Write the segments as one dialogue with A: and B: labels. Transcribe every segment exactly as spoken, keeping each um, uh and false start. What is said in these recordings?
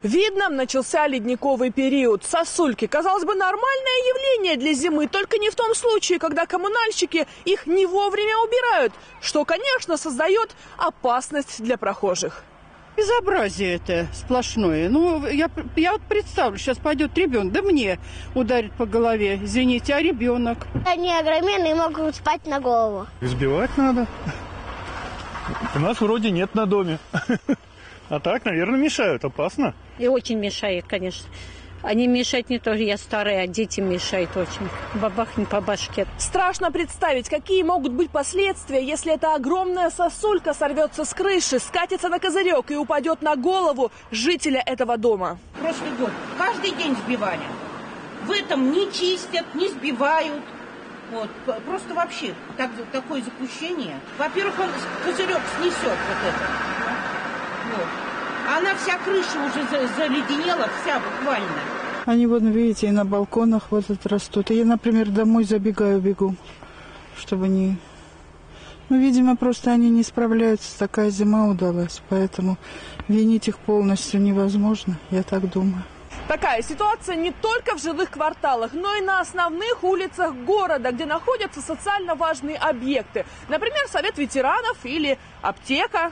A: Видно, начался ледниковый период. Сосульки, казалось бы, нормальное явление для зимы, только не в том случае, когда коммунальщики их не вовремя убирают, что, конечно, создает опасность для прохожих.
B: Безобразие это сплошное. Ну, я, я вот представлю, сейчас пойдет ребенок, да мне ударит по голове, извините, а ребенок?
C: Они огроменные, могут спать на голову.
D: Избивать надо. У нас вроде нет на доме. А так, наверное, мешают. Опасно.
E: И очень мешает, конечно. Они мешают не только я старая, а дети мешают очень. Бабахни по башке.
A: Страшно представить, какие могут быть последствия, если эта огромная сосулька сорвется с крыши, скатится на козырек и упадет на голову жителя этого дома.
F: Прошлый год каждый день сбивали. В этом не чистят, не сбивают. Вот. Просто вообще так, такое запущение. Во-первых, он козырек снесет вот это. Вот. Она вся крыша уже заледенела, вся буквально.
G: Они, вот видите, и на балконах вот это растут. И я, например, домой забегаю, бегу, чтобы не... Ну, видимо, просто они не справляются. Такая зима удалась, поэтому винить их полностью невозможно, я так думаю.
A: Такая ситуация не только в жилых кварталах, но и на основных улицах города, где находятся социально важные объекты. Например, совет ветеранов или аптека.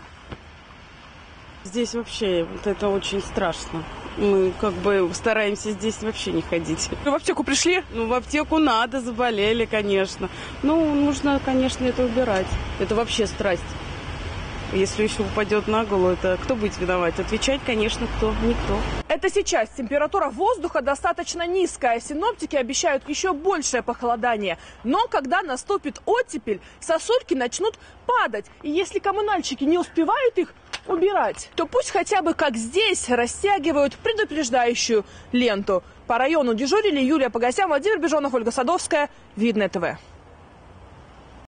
H: Здесь вообще вот это очень страшно. Мы как бы стараемся здесь вообще не ходить.
A: Вы в аптеку пришли?
H: Ну, в аптеку надо, заболели, конечно. Ну, нужно, конечно, это убирать. Это вообще страсть. Если еще упадет на голову, это кто будет виноват? Отвечать, конечно, кто? Никто.
A: Это сейчас температура воздуха достаточно низкая. Синоптики обещают еще большее похолодание. Но когда наступит оттепель, сосульки начнут падать. И если коммунальщики не успевают их убирать, то пусть хотя бы, как здесь, растягивают предупреждающую ленту. По району дежурили Юлия Погосян, Владимир Бежонов, Ольга Садовская. Видное ТВ.